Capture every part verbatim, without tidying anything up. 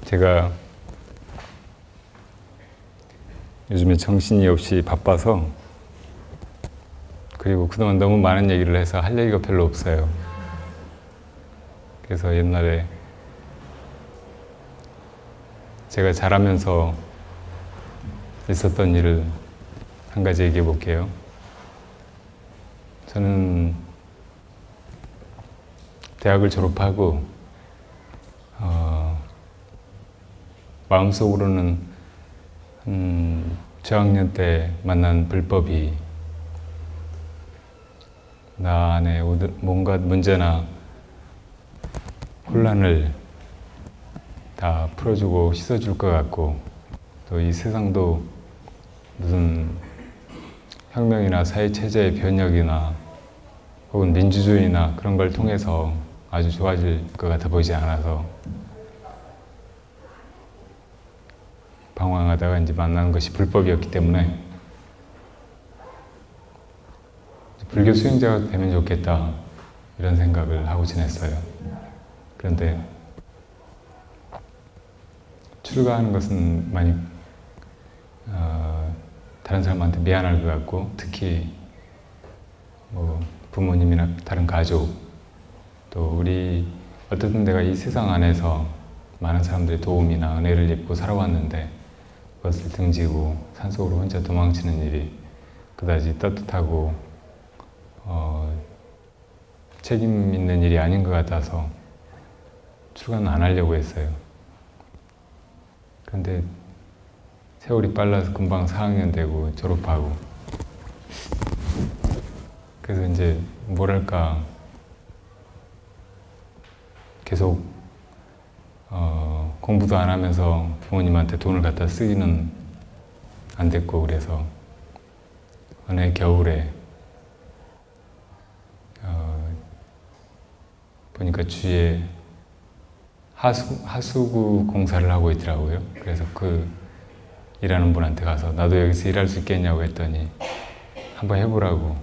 제가 요즘에 정신이 없이 바빠서, 그리고 그동안 너무 많은 얘기를 해서 할 얘기가 별로 없어요. 그래서 옛날에 제가 자라면서 있었던 일을 한 가지 얘기해 볼게요. 저는 대학을 졸업하고 어, 마음속으로는 한 저학년 때 만난 불법이 나 안에 뭔가 문제나 혼란을 다 풀어주고 씻어줄 것 같고, 또 이 세상도 무슨 혁명이나 사회체제의 변혁이나 혹은 민주주의나 그런 걸 통해서 아주 좋아질 것 같아 보이지 않아서 방황하다가 이제 만난 것이 불법이었기 때문에 불교 수행자가 되면 좋겠다 이런 생각을 하고 지냈어요. 그런데 출가하는 것은 많이 어, 다른 사람한테 미안할 것 같고, 특히 뭐 부모님이나 다른 가족, 또 우리 어쨌든 내가 이 세상 안에서 많은 사람들의 도움이나 은혜를 입고 살아왔는데 그것을 등지고 산속으로 혼자 도망치는 일이 그다지 떳떳하고 어, 책임 있는 일이 아닌 것 같아서 출가는 안 하려고 했어요. 그런데 세월이 빨라서 금방 사 학년 되고 졸업하고, 그래서 이제 뭐랄까 계속 어, 공부도 안 하면서 부모님한테 돈을 갖다 쓰기는 안 됐고, 그래서 어느 겨울에 어, 보니까 주위에 하수, 하수구 공사를 하고 있더라고요. 그래서 그 일하는 분한테 가서 나도 여기서 일할 수 있겠냐고 했더니 한번 해보라고,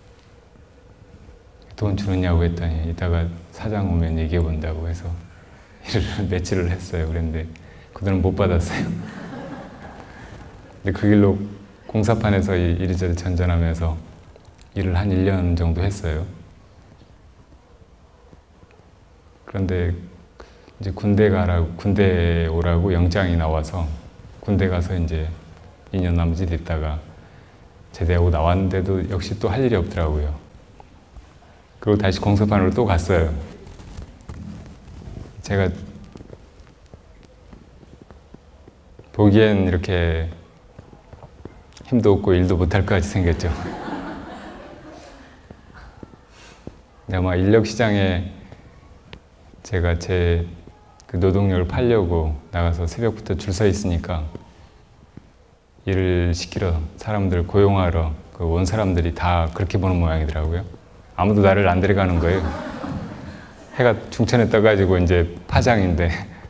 돈 주느냐고 했더니 이따가 사장 오면 얘기해 본다고 해서 일을 며칠을 했어요. 그런데 그 돈은 못 받았어요. 근데 그 길로 공사판에서 이리저리 전전하면서 일을 한 일 년 정도 했어요. 그런데 이제 군대 가라고, 군대 오라고 영장이 나와서 군대 가서 이제 이 년 남짓 있다가 제대하고 나왔는데도 역시 또 할 일이 없더라고요. 그리고 다시 공사판으로 또 갔어요. 제가 보기엔 이렇게 힘도 없고 일도 못할 것 같이 생겼죠. 근데 아마 인력시장에 제가 제 그 노동력을 팔려고 나가서 새벽부터 줄 서 있으니까 일을 시키러 사람들 고용하러 그 온 사람들이 다 그렇게 보는 모양이더라고요. 아무도 나를 안 데려가는 거예요. 해가 중천에 떠가지고 이제 파장인데,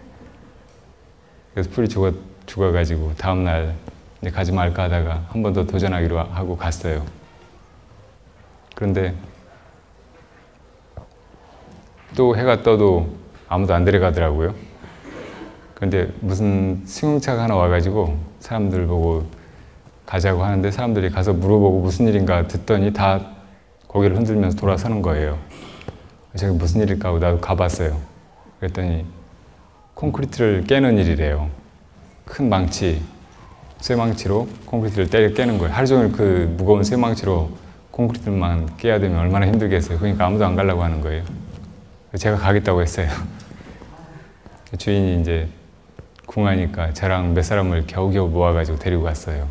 그래서 풀이 죽어, 죽어가지고 다음날 이제 가지 말까 하다가 한 번 더 도전하기로 하고 갔어요. 그런데 또 해가 떠도 아무도 안 데려가더라고요. 그런데 무슨 승용차가 하나 와가지고 사람들 보고 가자고 하는데 사람들이 가서 물어보고 무슨 일인가 듣더니 다 고개를 흔들면서 돌아서는 거예요. 제가 무슨 일일까 하고 나도 가봤어요. 그랬더니 콘크리트를 깨는 일이래요. 큰 망치, 쇠망치로 콘크리트를 때려 깨는 거예요. 하루 종일 그 무거운 쇠망치로 콘크리트만 깨야 되면 얼마나 힘들겠어요. 그러니까 아무도 안 가려고 하는 거예요. 제가 가겠다고 했어요. 주인이 이제 궁하니까 저랑 몇 사람을 겨우겨우 모아가지고 데리고 갔어요.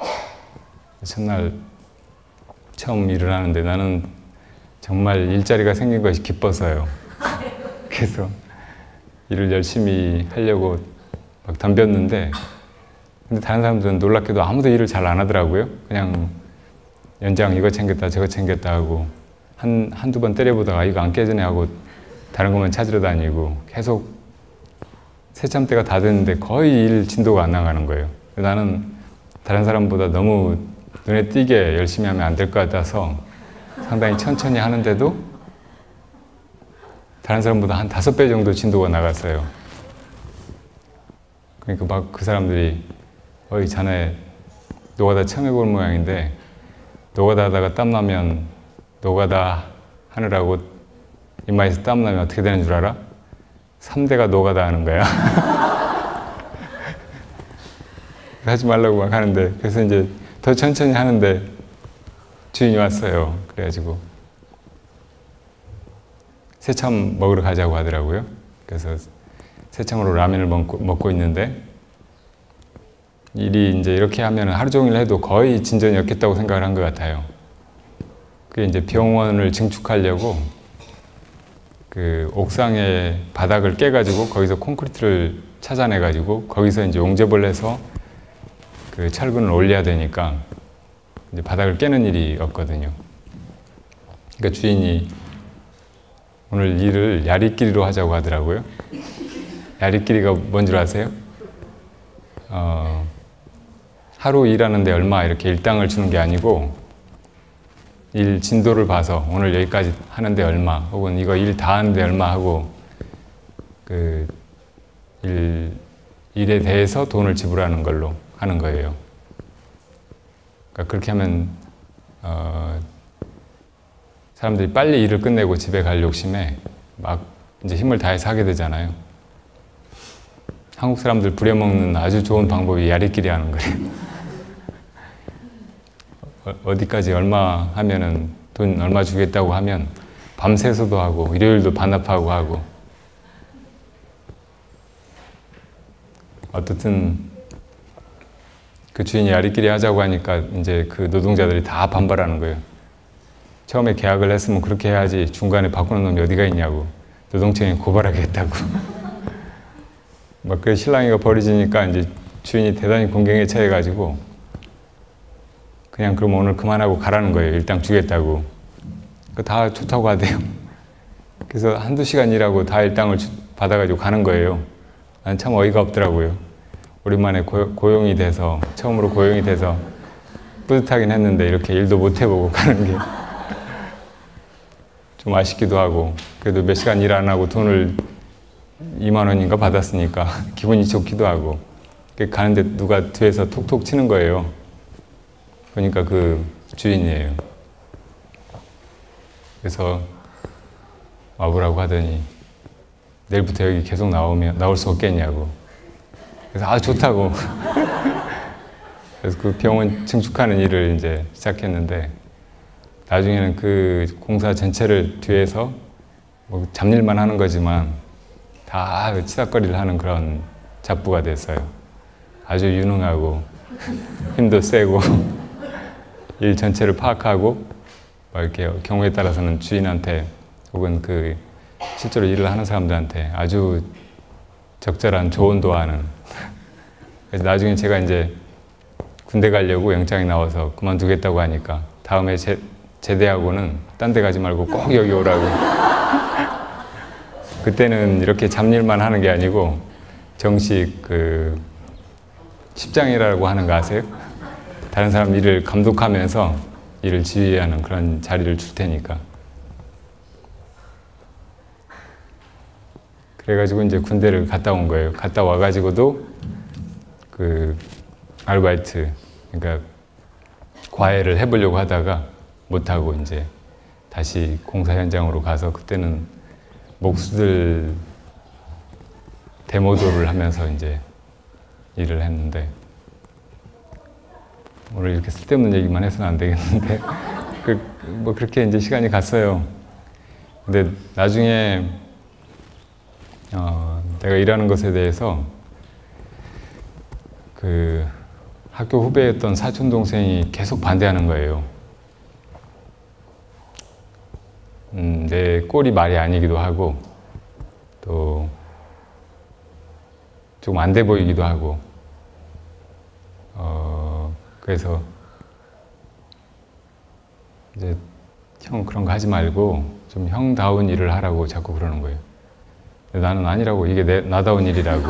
첫날 처음 일을 하는데 나는 정말 일자리가 생긴 것이 기뻤어요. 그래서 일을 열심히 하려고 막 덤볐는데, 근데 다른 사람들은 놀랍게도 아무도 일을 잘 안 하더라고요. 그냥 연장 이거 챙겼다 저거 챙겼다 하고 한, 한두 번 때려보다가 이거 안 깨지네 하고 다른 것만 찾으러 다니고, 계속 새참때가 다 됐는데 거의 일 진도가 안 나가는 거예요. 나는 다른 사람보다 너무 눈에 띄게 열심히 하면 안 될 것 같아서 상당히 천천히 하는데도 다른 사람보다 한 다섯 배 정도 진도가 나갔어요. 그러니까 막 그 사람들이 어이 자네 노가다 처음 해본 모양인데 노가다 하다가 땀나면 노가다 하느라고 이마에서 땀나면 어떻게 되는 줄 알아? 삼 대가 노가다 하는 거야. 하지 말라고 막 하는데, 그래서 이제 더 천천히 하는데 주인이 왔어요. 그래가지고 새참 먹으러 가자고 하더라고요. 그래서 새참으로 라면을 먹고, 먹고 있는데 일이 이제 이렇게 하면 하루 종일 해도 거의 진전이 없겠다고 생각을 한 것 같아요. 그게 이제 병원을 증축하려고 그 옥상에 바닥을 깨가지고 거기서 콘크리트를 찾아내가지고 거기서 이제 용접을 해서 그 철근을 올려야 되니까 이제 바닥을 깨는 일이 없거든요. 그러니까 주인이 오늘 일을 야리끼리로 하자고 하더라고요. 야리끼리가 뭔 줄 아세요? 어, 하루 일하는데 얼마 이렇게 일당을 주는 게 아니고 일 진도를 봐서 오늘 여기까지 하는데 얼마 혹은 이거 일 다 하는데 얼마 하고 그 일, 일에 대해서 돈을 지불하는 걸로 하는 거예요. 그러니까 그렇게 하면 어, 사람들이 빨리 일을 끝내고 집에 갈 욕심에 막 이제 힘을 다해서 하게 되잖아요. 한국 사람들 부려먹는 아주 좋은 방법이 야리끼리 하는 거예요. 어디까지 얼마 하면은 돈 얼마 주겠다고 하면 밤새서도 하고 일요일도 반납하고 하고 어떻든 그 주인이 야리끼리 하자고 하니까 이제 그 노동자들이 다 반발하는 거예요. 처음에 계약을 했으면 그렇게 해야지 중간에 바꾸는 놈이 어디가 있냐고 노동청에 고발하겠다고 막 그 실랑이가 벌어지니까 이제 주인이 대단히 공경에 처해가지고 그냥 그럼 오늘 그만하고 가라는 거예요. 일당 주겠다고. 다 좋다고 하대요. 그래서 한두 시간 일하고 다 일당을 받아가지고 가는 거예요. 난 참 어이가 없더라고요. 오랜만에 고, 고용이 돼서, 처음으로 고용이 돼서 뿌듯하긴 했는데 이렇게 일도 못 해보고 가는 게 좀 아쉽기도 하고, 그래도 몇 시간 일 안 하고 돈을 이만 원인가 받았으니까 기분이 좋기도 하고, 가는데 누가 뒤에서 톡톡 치는 거예요. 그러니까 그 주인이에요. 그래서 와보라고 하더니 내일부터 여기 계속 나오면 나올 수 없겠냐고. 그래서 아 좋다고. 그래서 그 병원 증축하는 일을 이제 시작했는데 나중에는 그 공사 전체를 뒤에서 뭐 잡일만 하는 거지만 다 치닥거리를 하는 그런 잡부가 됐어요. 아주 유능하고 힘도 세고 일 전체를 파악하고 막 이렇게 경우에 따라서는 주인한테 혹은 그 실제로 일을 하는 사람들한테 아주 적절한 조언도 하는. 그래서 나중에 제가 이제 군대 가려고 영장이 나와서 그만두겠다고 하니까 다음에 제, 제대하고는 딴 데 가지 말고 꼭 여기 오라고. 그때는 이렇게 잡일만 하는 게 아니고 정식 그 십장이라고 하는 거 아세요? 다른 사람 일을 감독하면서 일을 지휘하는 그런 자리를 줄 테니까. 그래가지고 이제 군대를 갔다 온 거예요. 갔다 와가지고도 그 아르바이트, 그러니까 과외를 해보려고 하다가 못하고 이제 다시 공사 현장으로 가서 그때는 목수들 데모도를 하면서 이제 일을 했는데 오늘 이렇게 쓸데없는 얘기만 해서는 안 되겠는데 그, 뭐 그렇게 이제 시간이 갔어요. 근데 나중에 어, 내가 일하는 것에 대해서 그 학교 후배였던 사촌 동생이 계속 반대하는 거예요. 음, 내 꼴이 말이 아니기도 하고 또 좀 안 돼 보이기도 하고 어, 그래서 이제 형 그런 거 하지 말고 좀 형다운 일을 하라고 자꾸 그러는 거예요. 근데 나는 아니라고. 이게 내, 나다운 일이라고.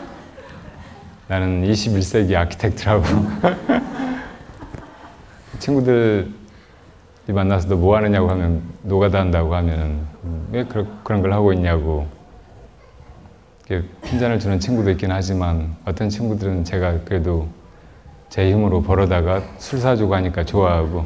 나는 이십일 세기 아키텍트라고. 친구들이 만나서 너 뭐 하느냐고 하면 노가다 한다고 하면 왜 그런, 그런 걸 하고 있냐고. 이렇게 핀잔을 주는 친구도 있긴 하지만 어떤 친구들은 제가 그래도 제 힘으로 벌어다가 술 사주고 하니까 좋아하고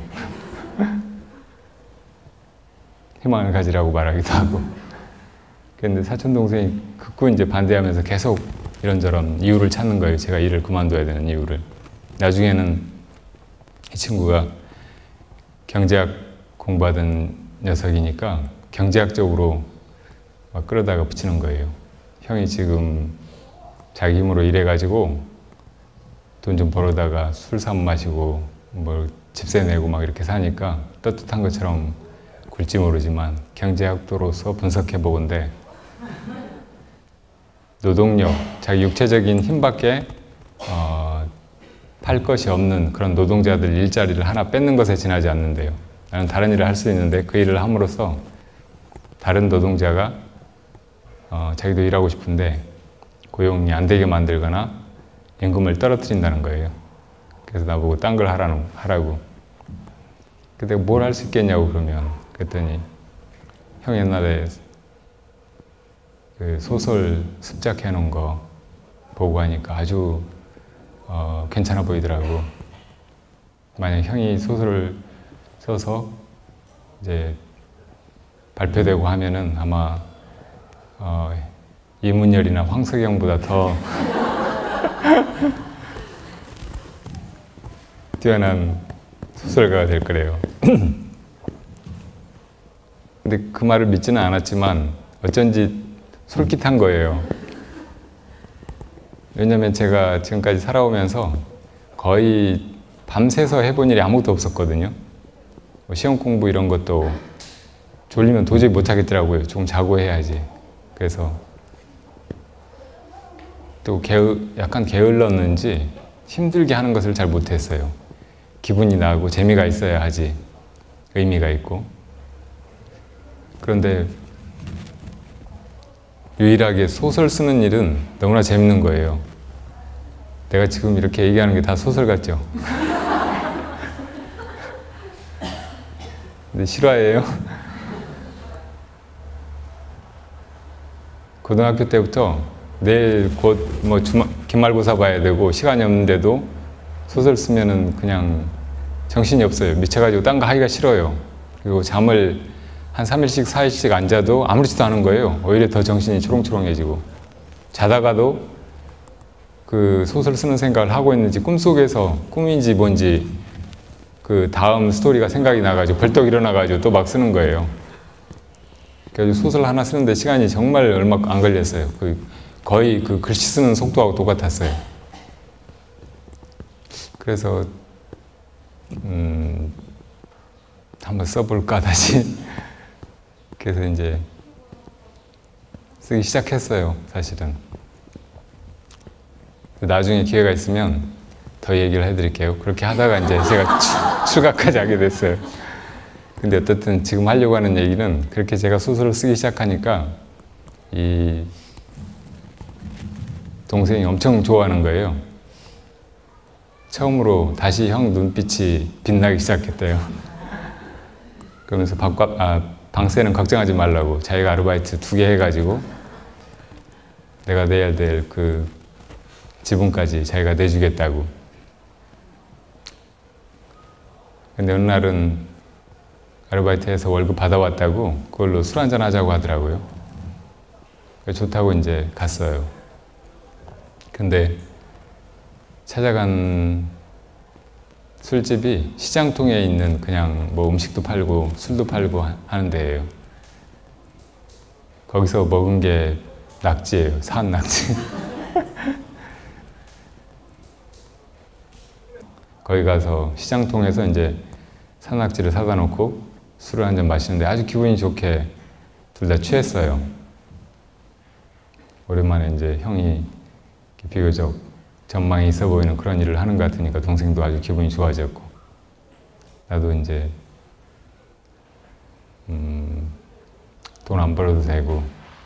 희망을 가지라고 말하기도 하고. 그런데 사촌 동생이 극구 이제 반대하면서 계속 이런저런 이유를 찾는 거예요. 제가 일을 그만둬야 되는 이유를. 나중에는 이 친구가 경제학 공부하던 녀석이니까 경제학적으로 막 끌어다가 붙이는 거예요. 형이 지금 자기 힘으로 일해가지고 돈 좀 벌어다가 술 사 마시고 뭐 집세 내고 막 이렇게 사니까 떳떳한 것처럼 굴지 모르지만 경제학도로서 분석해 보건대 노동력, 자기 육체적인 힘밖에 어, 팔 것이 없는 그런 노동자들 일자리를 하나 뺏는 것에 지나지 않는데요. 나는 다른 일을 할 수 있는데 그 일을 함으로써 다른 노동자가 어, 자기도 일하고 싶은데 고용이 안 되게 만들거나 임금을 떨어뜨린다는 거예요. 그래서 나보고 딴 걸 하라는, 하라고. 근데 뭘 할 수 있겠냐고 그러면 그랬더니 형 옛날에 그 소설 습작해 놓은 거 보고 하니까 아주 어, 괜찮아 보이더라고. 만약 형이 소설을 써서 이제 발표되고 하면은 아마 어, 이문열이나 황석영보다 더 뛰어난 소설가가 될 거래요. 근데 그 말을 믿지는 않았지만 어쩐지 솔깃한 거예요. 왜냐면 제가 지금까지 살아오면서 거의 밤새서 해본 일이 아무것도 없었거든요. 뭐 시험 공부 이런 것도 졸리면 도저히 못 하겠더라고요. 조금 자고 해야지. 그래서 또 게으, 약간 게을렀는지 힘들게 하는 것을 잘 못했어요. 기분이 나고 재미가 있어야 하지. 의미가 있고. 그런데 유일하게 소설 쓰는 일은 너무나 재밌는 거예요. 내가 지금 이렇게 얘기하는 게 다 소설 같죠? 근데 실화예요. 고등학교 때부터 내일 곧 뭐 주말, 기말고사 봐야 되고 시간이 없는데도 소설 쓰면은 그냥 정신이 없어요. 미쳐가지고 딴 거 하기가 싫어요. 그리고 잠을 한 삼 일씩 사 일씩 안 자도 아무렇지도 않은 거예요. 오히려 더 정신이 초롱초롱해지고. 자다가도 그 소설 쓰는 생각을 하고 있는지 꿈속에서 꿈인지 뭔지 그 다음 스토리가 생각이 나가지고 벌떡 일어나가지고 또 막 쓰는 거예요. 그래서 소설 하나 쓰는데 시간이 정말 얼마 안 걸렸어요. 그 거의 그 글씨 쓰는 속도하고 똑같았어요. 그래서 음, 한번 써볼까 다시. 그래서 이제 쓰기 시작했어요, 사실은. 나중에 기회가 있으면 더 얘기를 해드릴게요. 그렇게 하다가 이제 제가 추, 추가까지 하게 됐어요. 근데 어쨌든 지금 하려고 하는 얘기는 그렇게 제가 소설을 쓰기 시작하니까 이 동생이 엄청 좋아하는 거예요. 처음으로 다시 형 눈빛이 빛나기 시작했대요. 그러면서 밥값, 아, 방세는 걱정하지 말라고 자기가 아르바이트 두 개 해가지고 내가 내야 될 그 지분까지 자기가 내주겠다고. 근데 어느 날은 아르바이트해서 월급 받아왔다고 그걸로 술 한잔 하자고 하더라고요. 좋다고 이제 갔어요. 근데 찾아간 술집이 시장통에 있는 그냥 뭐 음식도 팔고 술도 팔고 하는 데예요. 거기서 먹은 게 낙지예요. 산 낙지. 거기 가서 시장통에서 이제 산낙지를 사다 놓고 술을 한 잔 마시는데 아주 기분이 좋게 둘 다 취했어요. 오랜만에 이제 형이 비교적 전망이 있어 보이는 그런 일을 하는 것 같으니까 동생도 아주 기분이 좋아졌고 나도 이제 음, 돈 안 벌어도 되고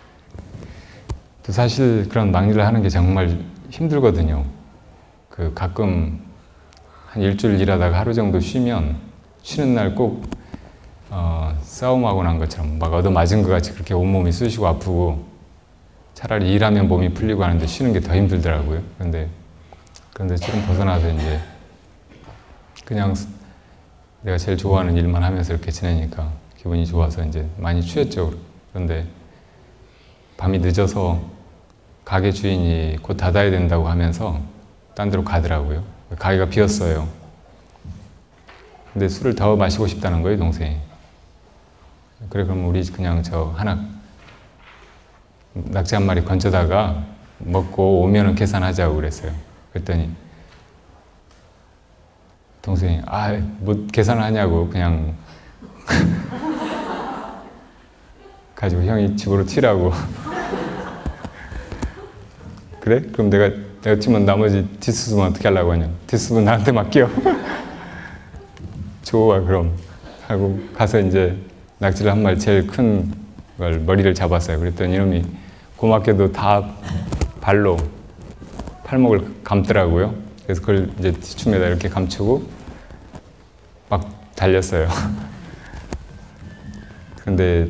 또 사실 그런 막일을 하는 게 정말 힘들거든요. 그 가끔 한 일주일 일하다가 하루 정도 쉬면 쉬는 날 꼭 어, 싸움하고 난 것처럼 막 얻어맞은 것 같이 그렇게 온몸이 쑤시고 아프고 차라리 일하면 몸이 풀리고 하는데 쉬는 게 더 힘들더라고요. 그런데 그런데 조금 벗어나서 이제 그냥 내가 제일 좋아하는 일만 하면서 이렇게 지내니까 기분이 좋아서 이제 많이 쉬었죠. 그런데 밤이 늦어서 가게 주인이 곧 닫아야 된다고 하면서 딴 데로 가더라고요. 가게가 비었어요. 근데 술을 더 마시고 싶다는 거예요, 동생이. 그래, 그럼 우리 그냥 저 하나 낙지 한 마리 건져다가 먹고 오면은 계산하자고 그랬어요. 그랬더니 동생이 아, 뭐 계산을 하냐고 그냥 가지고 형이 집으로 튀라고. 그래? 그럼 내가 내가 튀면 나머지 뒷수습은 어떻게 하려고 하냐. 뒷수습은 나한테 맡겨. 좋아 그럼 하고 가서 이제 낙지를 한 마리 제일 큰 걸 머리를 잡았어요. 그랬더니 이놈이 고맙게도 다 발로 팔목을 감더라고요. 그래서 그걸 이제 뒤춤에다 이렇게 감추고 막 달렸어요. 근데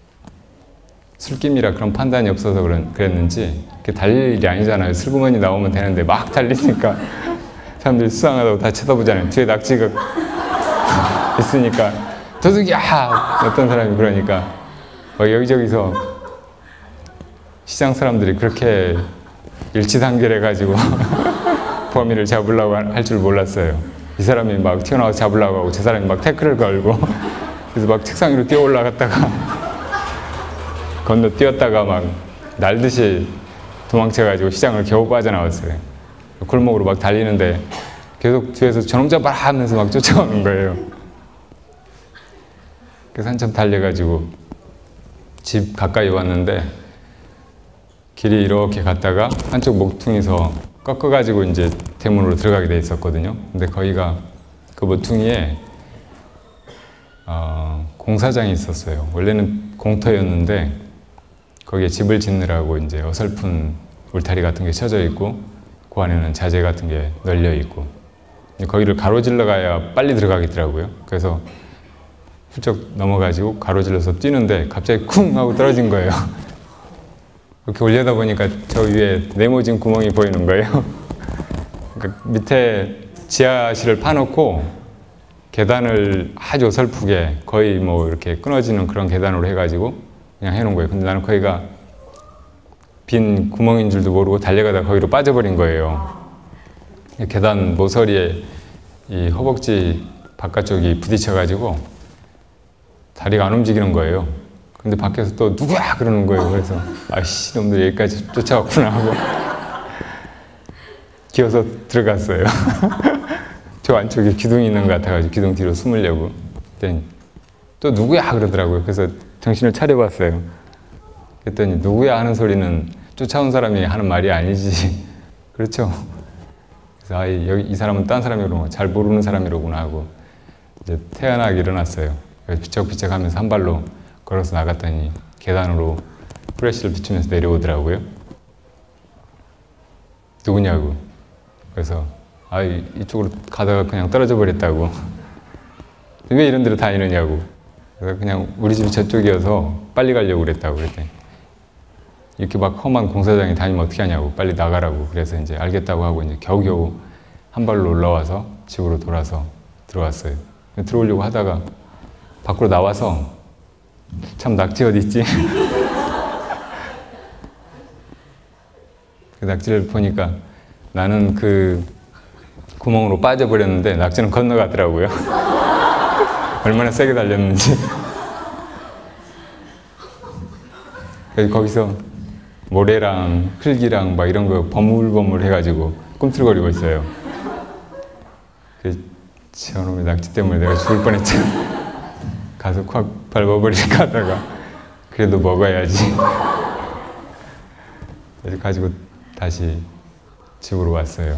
술김이라 그런 판단이 없어서 그런, 그랬는지 그게 달릴 일이 아니잖아요. 슬그머니 나오면 되는데 막 달리니까 사람들이 수상하다고 다 쳐다보잖아요. 뒤에 낙지가 있으니까 도둑이야! 어떤 사람이 그러니까 막 여기저기서 시장 사람들이 그렇게 일치단결해가지고 범인을 잡으려고 할 줄 몰랐어요. 이 사람이 막 튀어나와서 잡으려고 하고 저 사람이 막 태클을 걸고 그래서 막 책상 위로 뛰어 올라갔다가 건너 뛰었다가 막 날듯이 도망쳐가지고 시장을 겨우 빠져나왔어요. 골목으로 막 달리는데 계속 뒤에서 저놈 잡아라 하면서 막 쫓아오는 거예요. 그래서 한참 달려가지고 집 가까이 왔는데 길이 이렇게 갔다가 한쪽 모퉁이에서 꺾어가지고 이제 대문으로 들어가게 돼 있었거든요. 근데 거기가 그 모퉁이에 어, 공사장이 있었어요. 원래는 공터였는데 거기에 집을 짓느라고 이제 어설픈 울타리 같은 게 쳐져 있고 그 안에는 자재 같은 게 널려 있고 거기를 가로질러 가야 빨리 들어가겠더라고요. 그래서 훌쩍 넘어가지고 가로질러서 뛰는데 갑자기 쿵 하고 떨어진 거예요. 이렇게 올려다 보니까 저 위에 네모진 구멍이 보이는 거예요. 그러니까 밑에 지하실을 파놓고 계단을 아주 어설프게 거의 뭐 이렇게 끊어지는 그런 계단으로 해가지고 그냥 해놓은 거예요. 근데 나는 거기가 빈 구멍인 줄도 모르고 달려가다 거기로 빠져버린 거예요. 계단 모서리에 이 허벅지 바깥쪽이 부딪혀가지고 다리가 안 움직이는 거예요. 근데 밖에서 또 누구야 그러는 거예요. 그래서 아이씨 놈들 여기까지 쫓아왔구나 하고 기어서 들어갔어요. 저 안쪽에 기둥이 있는 것 같아가지고 기둥 뒤로 숨으려고. 그랬더니 또 누구야 그러더라고요. 그래서 정신을 차려봤어요. 그랬더니 누구야 하는 소리는 쫓아온 사람이 하는 말이 아니지. 그렇죠? 그래서 아, 여기 이 사람은 딴 사람이로구나, 잘 모르는 사람이로구나 하고 이제 태어나게 일어났어요. 비쩍비쩍 하면서 한 발로 걸어서 나갔더니 계단으로 프레쉬를 비추면서 내려오더라고요. 누구냐고. 그래서 아, 이쪽으로 가다가 그냥 떨어져 버렸다고. 왜 이런 데로 다니느냐고. 그래서 그냥 우리 집이 저쪽이어서 빨리 가려고 그랬다고 그랬더니 이렇게 막 험한 공사장에 다니면 어떻게 하냐고. 빨리 나가라고. 그래서 이제 알겠다고 하고 이제 겨우겨우 한 발로 올라와서 집으로 돌아서 들어왔어요. 들어오려고 하다가 밖으로 나와서 참 낙지 어디 있지? 그 낙지를 보니까 나는 그 구멍으로 빠져버렸는데 낙지는 건너가더라고요. 얼마나 세게 달렸는지. 그래서 거기서 모래랑 흙이랑 막 이런 거 버물버물 해가지고 꿈틀거리고 있어요. 그 저놈의 낙지 때문에 내가 죽을 뻔했잖아. 가서 확 밟아버릴까 하다가 그래도 먹어야지. 그래서 가지고 다시 집으로 왔어요.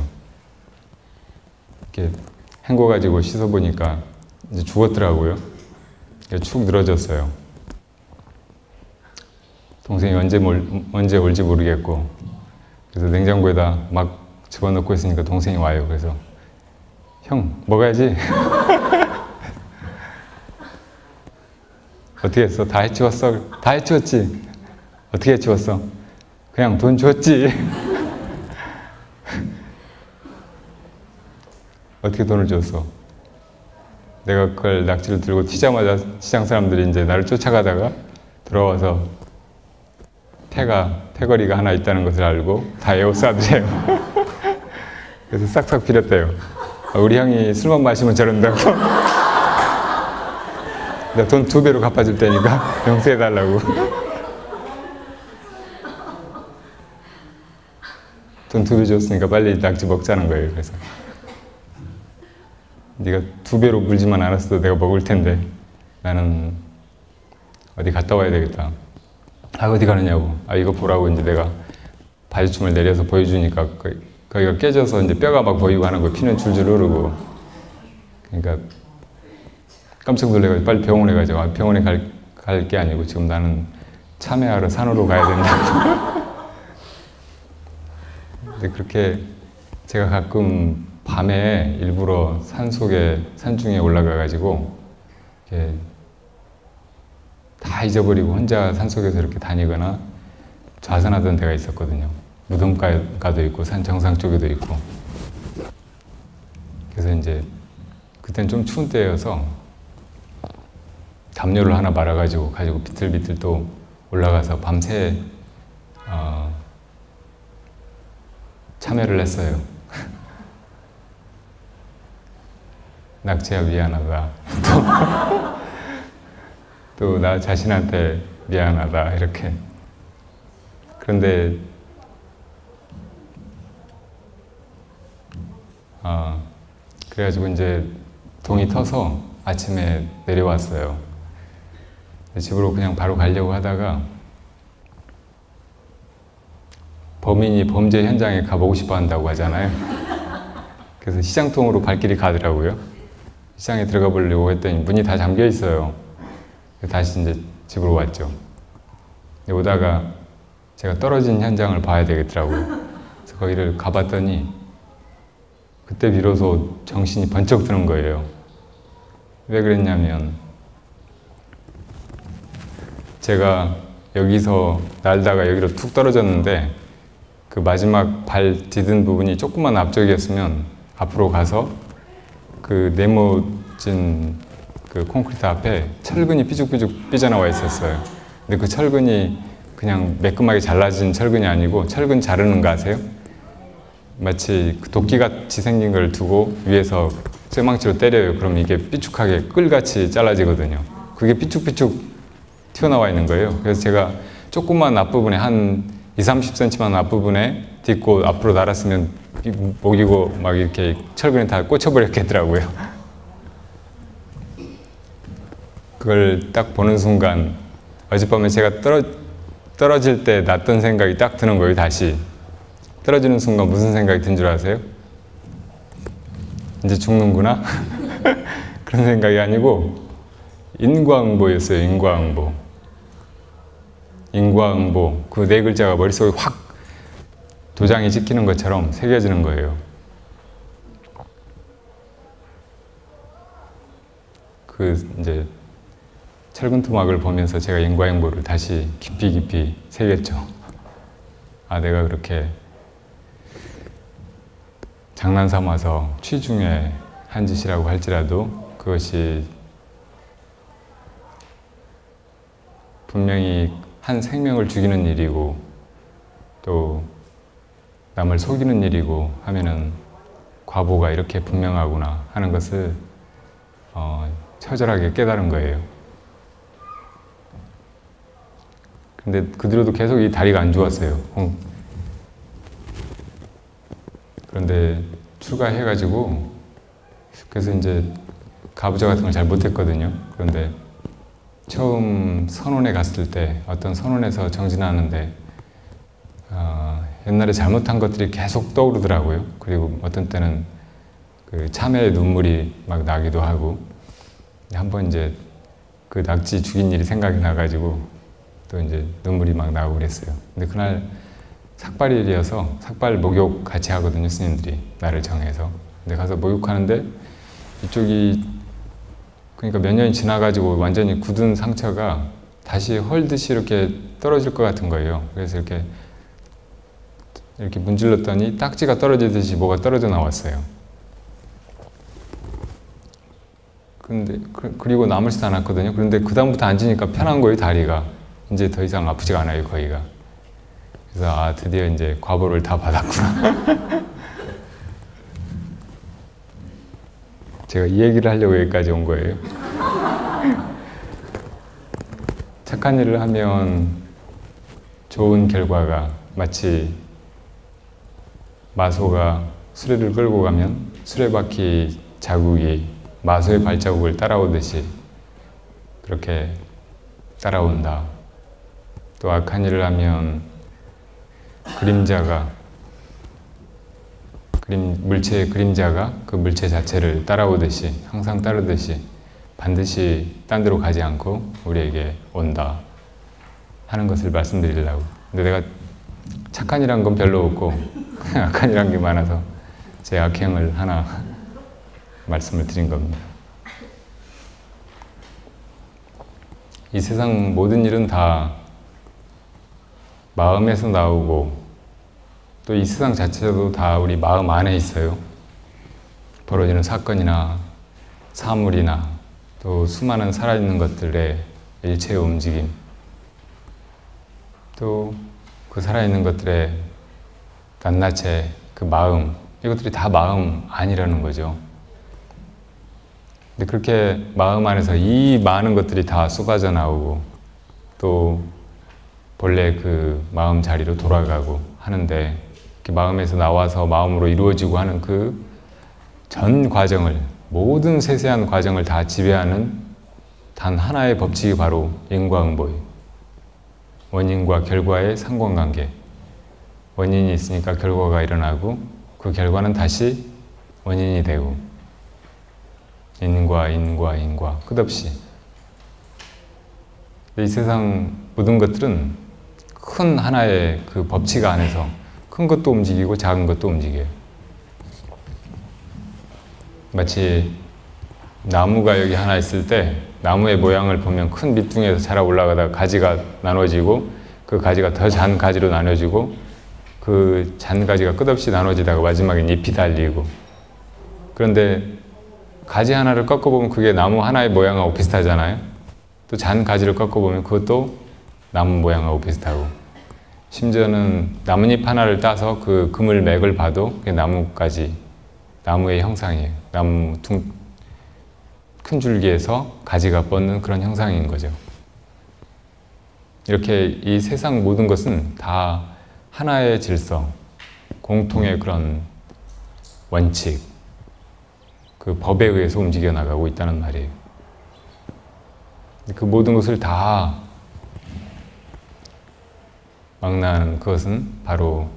이렇게 헹궈가지고 씻어보니까 이제 죽었더라고요. 축 늘어졌어요. 동생이 언제, 몰, 언제 올지 모르겠고 그래서 냉장고에다 막 집어넣고 있으니까 동생이 와요. 그래서 형 먹어야지. 어떻게 했어? 다 해치웠어? 다 해치웠지? 어떻게 해치웠어? 그냥 돈 줬지. 어떻게 돈을 줬어? 내가 그걸 낙지를 들고 튀자마자 시장 사람들이 이제 나를 쫓아가다가 들어와서 태가, 태거리가 하나 있다는 것을 알고 다 에워싸더래요. 그래서 싹싹 빌었대요. 우리 형이 술만 마시면 저런다고. 내가 돈 두 배로 갚아줄 테니까 용서해달라고. 돈 두 배 줬으니까 빨리 낙지 먹자는 거예요. 그래서 네가 두 배로 물지만 않았어도 내가 먹을 텐데 나는 어디 갔다 와야 되겠다. 아, 어디 가느냐고. 아, 이거 보라고. 이제 내가 바지춤을 내려서 보여주니까 거기가 깨져서 이제 뼈가 막 보이고 하는 거, 피는 줄줄 흐르고. 그러니까 깜짝 놀래가지고 빨리 병원에 가자고. 아, 병원에 갈, 갈 게 아니고 지금 나는 참외하러 산으로 가야 된다고. 근데 그렇게 제가 가끔 밤에 일부러 산 속에, 산중에 올라가가지고 이렇게 다 잊어버리고 혼자 산속에서 이렇게 다니거나 좌선하던 데가 있었거든요. 무덤가도 있고 산 정상 쪽에도 있고. 그래서 이제 그때는 좀 추운 때여서 담요를 하나 말아가지고 가지고 비틀비틀 또 올라가서 밤새 어, 참여를 했어요. 낙지야 미안하다. 또 나 자신한테 미안하다 이렇게. 그런데 아 그래가지고 이제 동이 터서 아침에 내려왔어요. 집으로 그냥 바로 가려고 하다가 범인이 범죄 현장에 가보고 싶어 한다고 하잖아요. 그래서 시장통으로 발길이 가더라고요. 시장에 들어가 보려고 했더니 문이 다 잠겨 있어요. 다시 이제 집으로 왔죠. 오다가 제가 떨어진 현장을 봐야 되겠더라고요. 그래서 거기를 가봤더니 그때 비로소 정신이 번쩍 드는 거예요. 왜 그랬냐면 제가 여기서 날다가 여기로 툭 떨어졌는데 그 마지막 발 디딘 부분이 조금만 앞쪽이었으면 앞으로 가서 그 네모진 그 콘크리트 앞에 철근이 삐죽삐죽 삐져나와 있었어요. 근데 그 철근이 그냥 매끈하게 잘라진 철근이 아니고 철근 자르는 거 아세요? 마치 도끼같이 생긴 걸 두고 위에서 쇠망치로 때려요. 그럼 이게 삐죽하게 끌같이 잘라지거든요. 그게 삐죽삐죽 튀어나와 있는 거예요. 그래서 제가 조금만 앞부분에 한 이삼십 센티미터만 앞부분에 딛고 앞으로 날았으면 목이고 막 이렇게 철근이 다 꽂혀버렸겠더라고요. 그걸 딱 보는 순간 어젯밤에 제가 떨어, 떨어질 때 났던 생각이 딱 드는 거예요. 다시 떨어지는 순간 무슨 생각이 든 줄 아세요? 이제 죽는구나? 그런 생각이 아니고 인과응보였어요. 인과응보. 인과응보. 그 네 글자가 머릿속에 확 도장이 찍히는 것처럼 새겨지는 거예요. 그 이제 철근 토막을 보면서 제가 인과응보를 다시 깊이 깊이 새겼죠. 아, 내가 그렇게 장난 삼아서 취중에 한 짓이라고 할지라도 그것이 분명히 한 생명을 죽이는 일이고 또 남을 속이는 일이고 하면은 과보가 이렇게 분명하구나 하는 것을 어, 처절하게 깨달은 거예요. 근데 그 뒤로도 계속 이 다리가 안 좋았어요. 그런데 출가해가지고 그래서 이제 가부좌 같은 걸 잘 못했거든요. 그런데 처음 선원에 갔을 때 어떤 선원에서 정진하는데 어, 옛날에 잘못한 것들이 계속 떠오르더라고요. 그리고 어떤 때는 그 참회의 눈물이 막 나기도 하고 한번 이제 그 낙지 죽인 일이 생각이 나가지고 또 이제 눈물이 막 나고 그랬어요. 근데 그날 삭발일이어서 삭발 목욕 같이 하거든요. 스님들이 나를 정해서. 근데 가서 목욕하는데 이쪽이 그러니까 몇 년이 지나가지고 완전히 굳은 상처가 다시 헐듯이 이렇게 떨어질 것 같은 거예요. 그래서 이렇게 이렇게 문질렀더니 딱지가 떨어지듯이 뭐가 떨어져 나왔어요. 근데 그, 그리고 남을지도 않았거든요. 그런데 그 다음부터 앉으니까 편한 거예요, 다리가. 이제 더 이상 아프지가 않아요, 거기가. 그래서 아, 드디어 이제 과보를 다 받았구나. 제가 이 얘기를 하려고 여기까지 온 거예요. 착한 일을 하면 좋은 결과가, 마치 마소가 수레를 끌고 가면 수레바퀴 자국이 마소의 발자국을 따라오듯이 그렇게 따라온다. 또 악한 일을 하면 그림자가, 그림, 물체의 그림자가 그 물체 자체를 따라오듯이, 항상 따르듯이 반드시 딴 데로 가지 않고 우리에게 온다 하는 것을 말씀드리려고. 근데 내가 착한 일한 건 별로 없고 악한 일한 게 많아서 제 악행을 하나 말씀을 드린 겁니다. 이 세상 모든 일은 다 마음에서 나오고 또 이 세상 자체도 다 우리 마음 안에 있어요. 벌어지는 사건이나 사물이나 또 수많은 살아있는 것들의 일체의 움직임, 또 그 살아있는 것들의 낱낱의 그 마음, 이것들이 다 마음 안이라는 거죠. 근데 그렇게 마음 안에서 이 많은 것들이 다 쏟아져 나오고 또 본래 그 마음 자리로 돌아가고 하는데, 이렇게 마음에서 나와서 마음으로 이루어지고 하는 그 전 과정을, 모든 세세한 과정을 다 지배하는 단 하나의 법칙이 바로 인과응보예요. 원인과 결과의 상관관계. 원인이 있으니까 결과가 일어나고 그 결과는 다시 원인이 되고, 인과 인과 인과 끝없이. 이 세상 모든 것들은 큰 하나의 그 법칙 안에서 큰 것도 움직이고 작은 것도 움직여요. 마치 나무가 여기 하나 있을 때 나무의 모양을 보면 큰 밑둥에서 자라 올라가다가 가지가 나눠지고 그 가지가 더 잔 가지로 나눠지고 그 잔 가지가 끝없이 나눠지다가 마지막엔 잎이 달리고, 그런데 가지 하나를 꺾어보면 그게 나무 하나의 모양하고 비슷하잖아요. 또 잔 가지를 꺾어보면 그것도 나무 모양하고 비슷하고, 심지어는 나뭇잎 하나를 따서 그 그물 맥을 봐도 그게 나무까지, 나무의 형상이에요. 나무 둥, 큰 줄기에서 가지가 뻗는 그런 형상인 거죠. 이렇게 이 세상 모든 것은 다 하나의 질서, 공통의 그런 원칙, 그 법에 의해서 움직여 나가고 있다는 말이에요. 그 모든 것을 다 망라하는 그것은 바로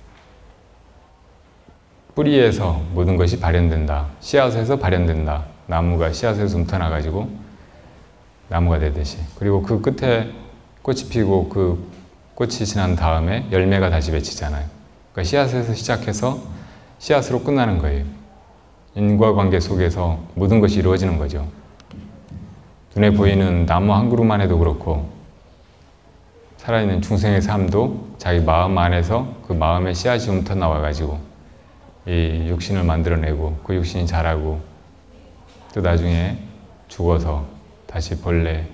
뿌리에서 모든 것이 발현된다. 씨앗에서 발현된다. 나무가 씨앗에서 움터나가지고 나무가 되듯이. 그리고 그 끝에 꽃이 피고 그 꽃이 지난 다음에 열매가 다시 맺히잖아요. 그러니까 씨앗에서 시작해서 씨앗으로 끝나는 거예요. 인과관계 속에서 모든 것이 이루어지는 거죠. 눈에 보이는 나무 한 그루만 해도 그렇고, 살아있는 중생의 삶도 자기 마음 안에서 그 마음의 씨앗이 움터 나와가지고 이 육신을 만들어내고, 그 육신이 자라고 또 나중에 죽어서 다시 본래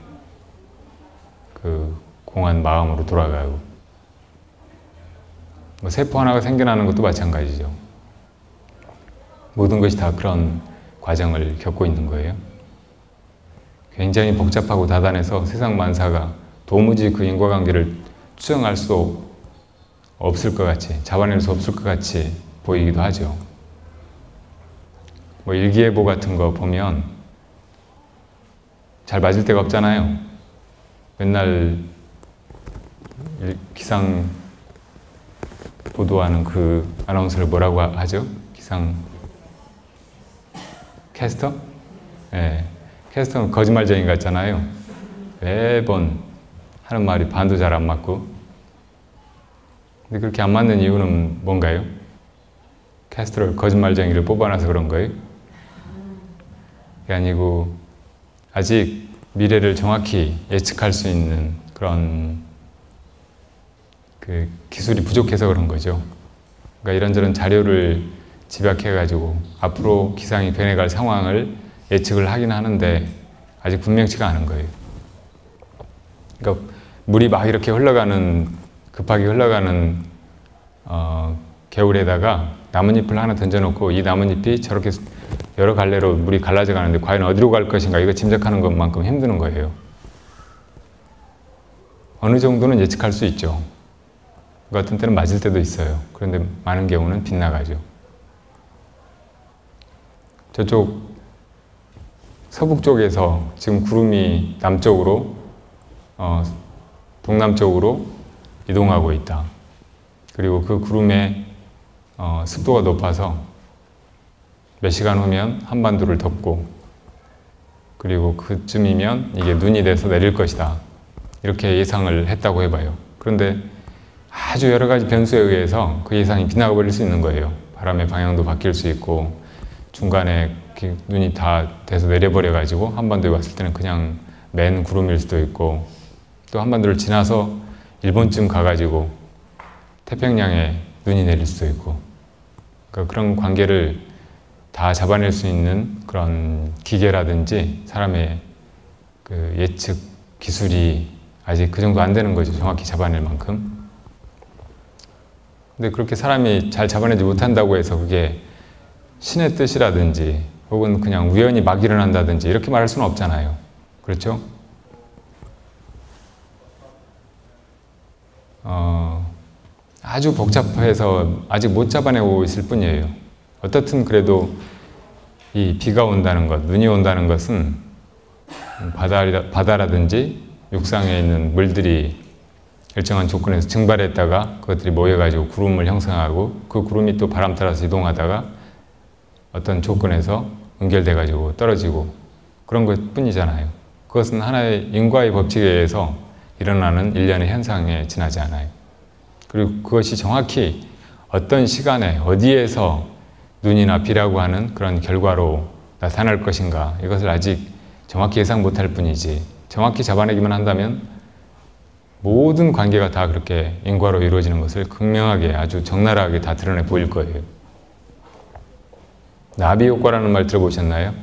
그 공한 마음으로 돌아가고, 뭐 세포 하나가 생겨나는 것도 마찬가지죠. 모든 것이 다 그런 과정을 겪고 있는 거예요. 굉장히 복잡하고 다단해서 세상 만사가 도무지 그 인과관계를 추정할 수 없을 것 같이, 잡아낼 수 없을 것 같이 보이기도 하죠. 뭐 일기예보 같은 거 보면 잘 맞을 데가 없잖아요. 맨날 기상 보도하는 그 아나운서를 뭐라고 하죠? 기상 캐스터? 네. 캐스터는 거짓말쟁이 같잖아요. 매번 하는 말이 반도 잘 안 맞고. 근데 그렇게 안 맞는 이유는 뭔가요? 캐스터를 거짓말쟁이를 뽑아놔서 그런 거예요? 그게 아니고 아직 미래를 정확히 예측할 수 있는 그런 그 기술이 부족해서 그런 거죠. 그러니까 이런저런 자료를 집약해가지고 앞으로 기상이 변해갈 상황을 예측을 하긴 하는데 아직 분명치가 않은 거예요. 그러니까 물이 막 이렇게 흘러가는, 급하게 흘러가는 어, 개울에다가 나뭇잎을 하나 던져놓고 이 나뭇잎이 저렇게 여러 갈래로 물이 갈라져 가는데 과연 어디로 갈 것인가 이거 짐작하는 것만큼 힘드는 거예요. 어느 정도는 예측할 수 있죠. 그 같은 때는 맞을 때도 있어요. 그런데 많은 경우는 빗나가죠. 저쪽 서북 쪽에서 지금 구름이 남쪽으로 어, 동남쪽으로 이동하고 있다. 그리고 그 구름의 어, 습도가 높아서 몇 시간 후면 한반도를 덮고 그리고 그쯤이면 이게 눈이 돼서 내릴 것이다. 이렇게 예상을 했다고 해봐요. 그런데 아주 여러 가지 변수에 의해서 그 예상이 빗나가 버릴 수 있는 거예요. 바람의 방향도 바뀔 수 있고 중간에 눈이 다 돼서 내려버려 가지고 한반도에 왔을 때는 그냥 맨 구름일 수도 있고 또 한반도를 지나서 일본쯤 가가지고 태평양에 눈이 내릴 수도 있고 그러니까 그런 관계를 다 잡아낼 수 있는 그런 기계라든지 사람의 그 예측 기술이 아직 그 정도 안 되는 거죠. 정확히 잡아낼 만큼. 근데 그렇게 사람이 잘 잡아내지 못한다고 해서 그게 신의 뜻이라든지 혹은 그냥 우연히 막 일어난다든지 이렇게 말할 수는 없잖아요. 그렇죠? 어, 아주 복잡해서 아직 못 잡아내고 있을 뿐이에요. 어떻든 그래도 이 비가 온다는 것, 눈이 온다는 것은 바다, 바다라든지 육상에 있는 물들이 일정한 조건에서 증발했다가 그것들이 모여가지고 구름을 형성하고 그 구름이 또 바람 따라서 이동하다가 어떤 조건에서 연결돼가지고 떨어지고 그런 것 뿐이잖아요. 그것은 하나의 인과의 법칙에 의해서 일어나는 일련의 현상에 지나지 않아요. 그리고 그것이 정확히 어떤 시간에 어디에서 눈이나 비라고 하는 그런 결과로 나타날 것인가 이것을 아직 정확히 예상 못할 뿐이지 정확히 잡아내기만 한다면 모든 관계가 다 그렇게 인과로 이루어지는 것을 극명하게 아주 적나라하게 다 드러내 보일 거예요. 나비 효과라는 말 들어보셨나요?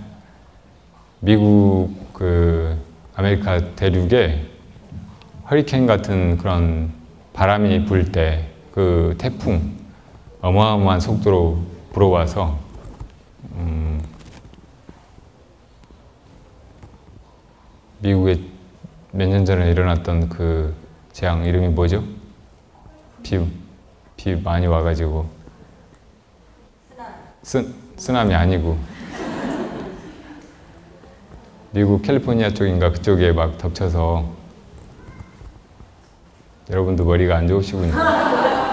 미국 그 아메리카 대륙에 허리케인 같은 그런 바람이 불 때 그 태풍 어마어마한 속도로 불어와서 음, 미국에 몇 년 전에 일어났던 그 재앙 이름이 뭐죠? 비, 비 많이 와가지고 쓰, 쓰나미 아니고 미국 캘리포니아 쪽인가 그쪽에 막 덮쳐서 여러분도 머리가 안 좋으시군요.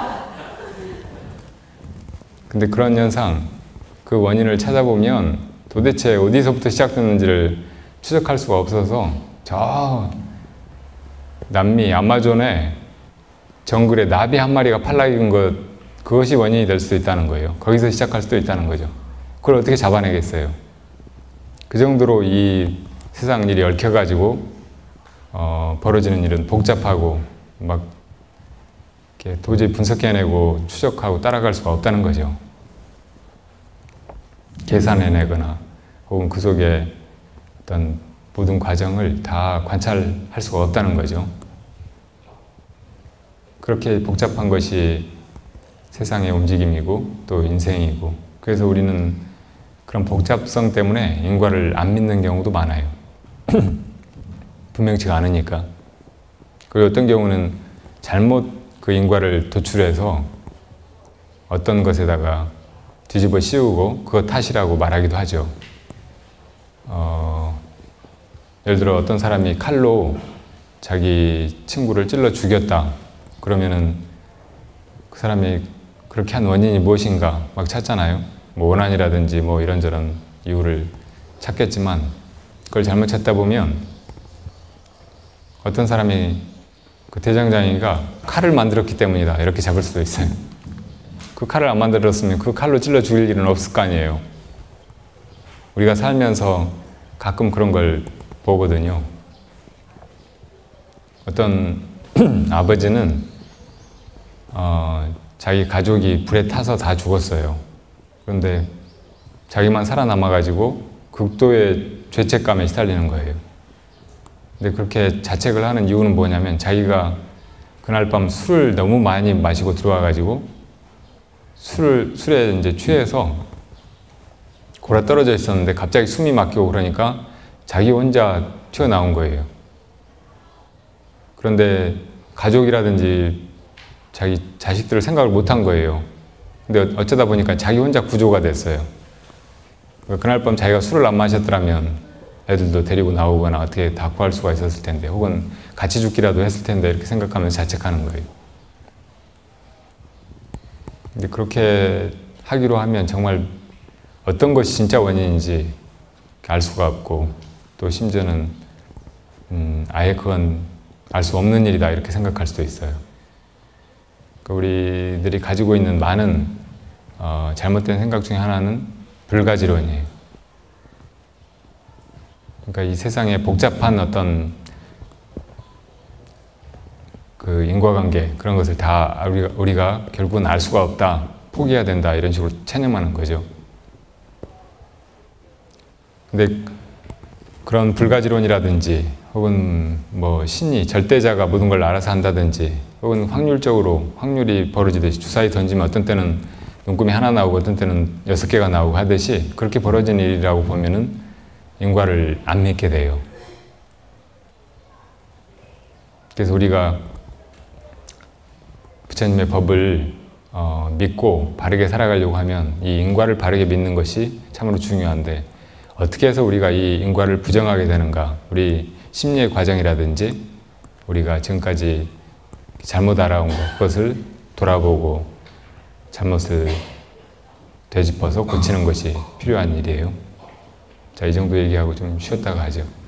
근데 그런 현상, 그 원인을 찾아보면 도대체 어디서부터 시작됐는지를 추적할 수가 없어서 저 남미 아마존에 정글에 나비 한 마리가 팔락인 것 그것이 원인이 될 수도 있다는 거예요. 거기서 시작할 수도 있다는 거죠. 그걸 어떻게 잡아내겠어요? 그 정도로 이 세상 일이 얽혀가지고 어, 벌어지는 일은 복잡하고 막 이렇게 도저히 분석해내고 추적하고 따라갈 수가 없다는 거죠. 계산해내거나 혹은 그 속에 어떤 모든 과정을 다 관찰할 수가 없다는 거죠. 그렇게 복잡한 것이 세상의 움직임이고 또 인생이고 그래서 우리는 그런 복잡성 때문에 인과를 안 믿는 경우도 많아요. 분명치가 않으니까. 그리고 어떤 경우는 잘못 그 인과를 도출해서 어떤 것에다가 뒤집어 씌우고 그거 탓이라고 말하기도 하죠. 어, 예를 들어 어떤 사람이 칼로 자기 친구를 찔러 죽였다. 그러면은 그 사람이 그렇게 한 원인이 무엇인가 막 찾잖아요. 뭐 원한이라든지 뭐 이런저런 이유를 찾겠지만 그걸 잘못 찾다 보면 어떤 사람이 그 대장장이가 칼을 만들었기 때문이다 이렇게 잡을 수도 있어요. 그 칼을 안 만들었으면 그 칼로 찔러 죽일 일은 없을 거 아니에요. 우리가 살면서 가끔 그런 걸 보거든요. 어떤 아버지는 어, 자기 가족이 불에 타서 다 죽었어요. 그런데 자기만 살아남아가지고 극도의 죄책감에 시달리는 거예요. 근데 그렇게 자책을 하는 이유는 뭐냐면 자기가 그날 밤 술을 너무 많이 마시고 들어와가지고 술을, 술에 이제 취해서 골아 떨어져 있었는데 갑자기 숨이 막히고 그러니까 자기 혼자 튀어나온 거예요. 그런데 가족이라든지 자기 자식들을 생각을 못한 거예요. 근데 어쩌다 보니까 자기 혼자 구조가 됐어요. 그날 밤 자기가 술을 안 마셨더라면 애들도 데리고 나오거나 어떻게 다 구할 수가 있었을 텐데, 혹은 같이 죽기라도 했을 텐데 이렇게 생각하면서 자책하는 거예요. 근데 그렇게 하기로 하면 정말 어떤 것이 진짜 원인인지 알 수가 없고, 또 심지어는 음, 아예 그건 알 수 없는 일이다 이렇게 생각할 수도 있어요. 그러니까 우리들이 가지고 있는 많은 어, 잘못된 생각 중에 하나는 불가지론이에요. 그러니까 이 세상에 복잡한 어떤 그 인과관계, 그런 것을 다 우리가, 우리가 결국은 알 수가 없다, 포기해야 된다, 이런 식으로 체념하는 거죠. 근데 그런 불가지론이라든지 혹은 뭐 신이, 절대자가 모든 걸 알아서 한다든지, 혹은 확률적으로 확률이 벌어지듯이 주사위 던지면 어떤 때는 눈금이 하나 나오고 어떤 때는 여섯 개가 나오고 하듯이 그렇게 벌어진 일이라고 보면은 인과를 안 믿게 돼요. 그래서 우리가 부처님의 법을 어, 믿고 바르게 살아가려고 하면 이 인과를 바르게 믿는 것이 참으로 중요한데, 어떻게 해서 우리가 이 인과를 부정하게 되는가, 우리 심리의 과정이라든지 우리가 지금까지 잘못 알아온 것, 그것을 돌아보고 잘못을 되짚어서 고치는 것이 필요한 일이에요. 자, 이 정도 얘기하고 좀 쉬었다가 하죠.